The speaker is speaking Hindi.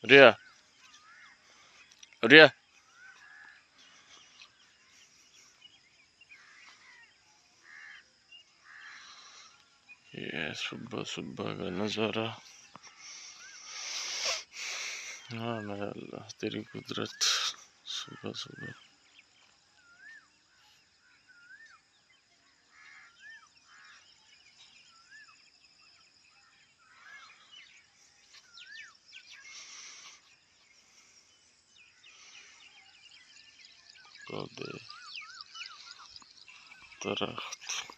रिया रिया ये सुबह सुबह का नज़ारा। हाँ मेरा अल्लाह तेरी कुदरत। सुबह सुबह पौधे दरख्त